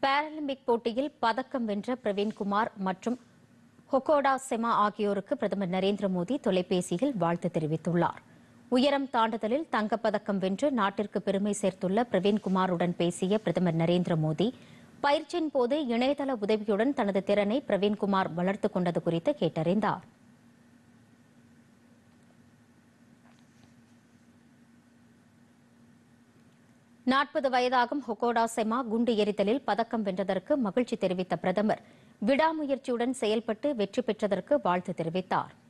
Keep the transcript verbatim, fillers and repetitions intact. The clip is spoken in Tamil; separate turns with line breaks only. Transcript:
பாராலிம்பிக் போட்டியில் பதக்கம் வென்ற பிரவீன்குமார் மற்றும் ஹொகோடா செமா ஆகியோருக்கு பிரதமர் நரேந்திர மோடி தொலைபேசியில் வாழ்த்து தெரிவித்துள்ளார். உயரம் தாண்டுதலில் தங்கப்பதக்கம் வென்று நாட்டிற்கு பெருமை சேர்த்துள்ள பிரவீன்குமாருடன் பேசிய பிரதமர் நரேந்திர மோடி, பயிற்சியின் போது இணையதள உதவியுடன் தனது திறனை பிரவீன்குமார் வளர்த்துக் கொண்டது குறித்து கேட்டறிந்தார். நாற்பது வயதாகும் ஹொகோடா செமா குண்டு எறிதலில் பதக்கம் வென்றதற்கு மகிழ்ச்சி தெரிவித்த பிரதமர், விடாமுயற்சியுடன் செயல்பட்டு வெற்றி பெற்றதற்கு வாழ்த்து தெரிவித்தார்.